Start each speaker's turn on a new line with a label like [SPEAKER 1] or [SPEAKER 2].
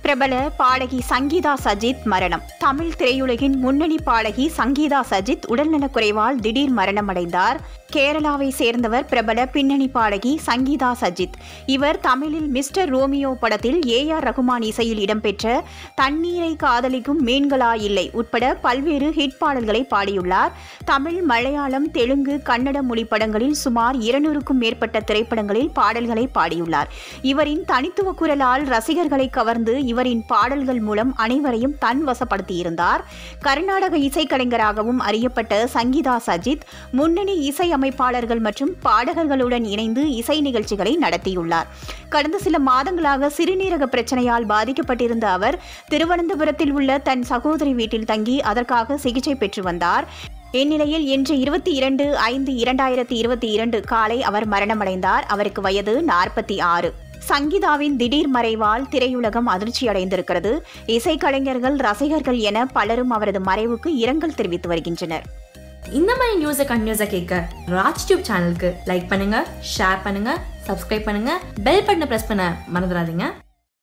[SPEAKER 1] பிரபல பாடகி சங்கீதா சஜித் மரணம். தமிழ் திரையுலகின் முன்னணி பாடகி சங்கீதா சஜித் உடல்நலக்குறைவால் திடீர் மரணமடைந்தார். கேரளாவை சேர்ந்தவர் பிரபல பின்னணி பாடகி சங்கீதா சஜித். இவர் தமிழில் மிஸ்டர் ரோமியோ படத்தில் AR ரகுமான் இசையில் இடம்பெற்ற தண்ணீரை காதலிக்கும் மீன்களா இல்லை உட்பட பல்வேறு ஹிட் பாடல்களை பாடியுள்ளார். தமிழ், மலையாளம், தெலுங்கு, கன்னட மொழி படங்களில் சுமார் 200க்கும் மேற்பட்ட திரைப்படங்களில் பாடல்களை பாடியுள்ளார். இவரின் தனித்துவ குரலால் ரசிகர்களை கவர்ந்து இவரின் பாடல்கள் மூலம் அனைவரையும் தன் வசப்படுத்தியிருந்தார். கர்நாடக இசைக்கலைஞராகவும் அறியப்பட்ட சங்கீதா சஜித் முன்னணி இசை அமைப்பாளர்கள் மற்றும் பாடகர்களுடன் இணைந்து இசை நிகழ்ச்சிகளை நடத்தியுள்ளார். கடந்த சில மாதங்களாக சிறுநீரக பிரச்சனையால் பாதிக்கப்பட்டிருந்த அவர் திருவனந்தபுரத்தில் உள்ள தன் சகோதரி வீட்டில் தங்கி அதற்காக சிகிச்சை பெற்று வந்தார். இந்நிலையில் இன்று 22/5/2022 காலை அவர் மரணமடைந்தார். அவருக்கு வயது 46. சங்கீதாவின் திடீர் மறைவால் திரையுலகம் அதிர்ச்சியடைந்திருக்கிறது. இசைக்கலைஞர்கள், ரசிகர்கள் என பலரும் அவரது மறைவுக்கு இரங்கல் தெரிவித்து வருகின்றனர்.
[SPEAKER 2] இந்த மாதிரி நியூஸை கண்டினியூஸாக கேட்க ராஜ் டியூப் சேனலுக்கு லைக் பண்ணுங்க, ஷேர் பண்ணுங்க, சப்ஸ்கிரைப் பண்ணுங்க, பெல் பட்டனை பிரஸ் பண்ண மறந்துடாதீங்க.